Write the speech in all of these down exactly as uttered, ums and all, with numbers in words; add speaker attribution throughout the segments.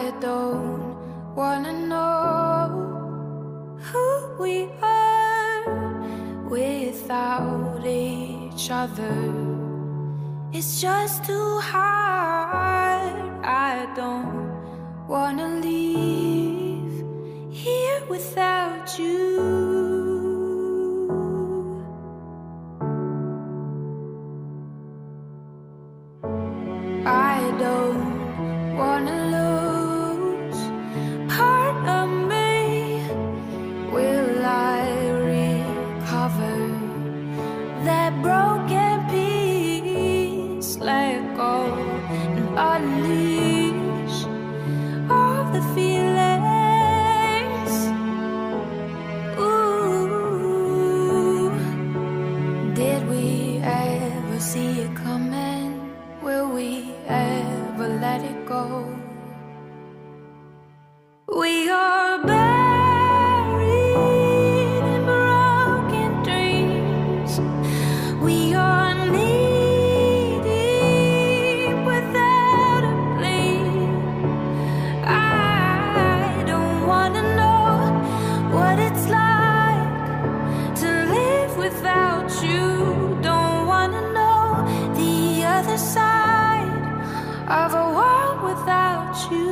Speaker 1: I don't wanna know who we are without each other. It's just too hard. I don't wanna leave here without you. I don't wanna lose part of me. Will I recover that broken piece? Let go and unleash all the feelings. Ooh, did we ever see it coming? Will we ever let it go? We are buried in broken dreams. We are knee-deep without a plea. I don't wanna know what it's like to live without you. Don't wanna know the other side of a world without you.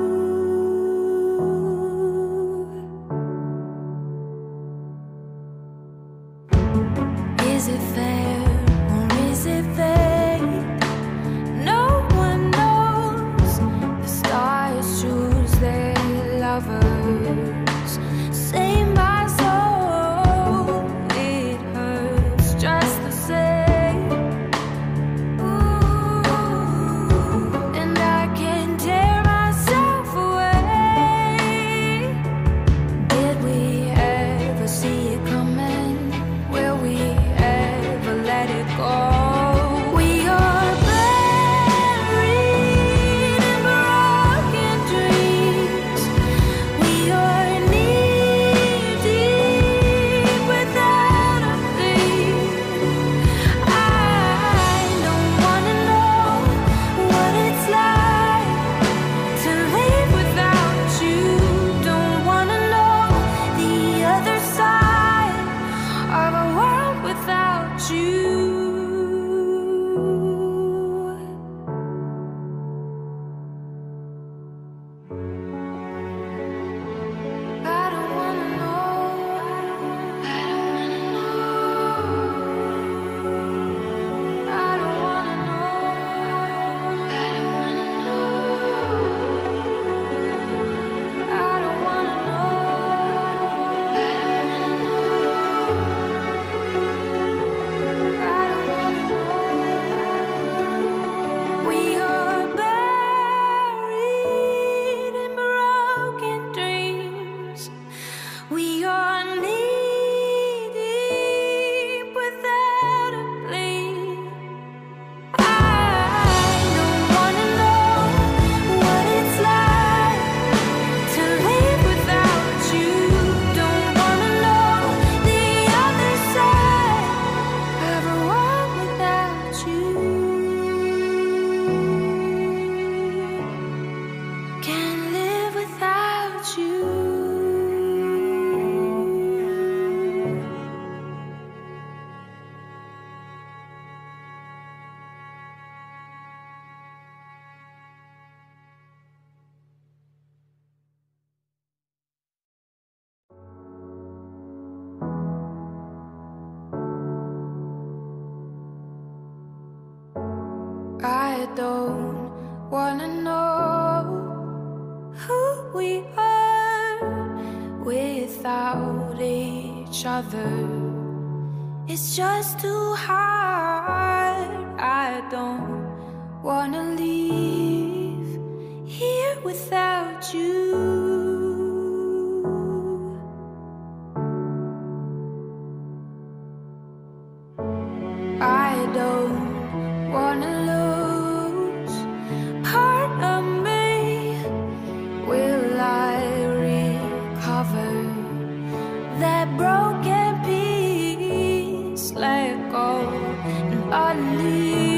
Speaker 1: Is it fair or is it fake? No one knows. The stars choose their lovers. Save my soul, it hurts just the same. Ooh, and I can't tear myself away. Did we ever see it coming? Will we ever let it go? We are buried in broken dreams. We are knee-deep without a plea. I don't wanna know what it's like to live without you. Don't wanna know the other side of a world without you. I don't wanna know. I don't wanna know. I don't wanna know. I don't wanna know. I don't wanna know. I don't wanna know. We are buried in broken dreams. We are knee-deep without a plea. I don't wanna know what it's like to live without you. Don't wanna know the other side of a world without you. Can't live without you. I don't wanna know who we are without each other. It's just too hard. I don't wanna leave here without you. I don't wanna lose part of me. Will I recover that broken piece? Let go and unleash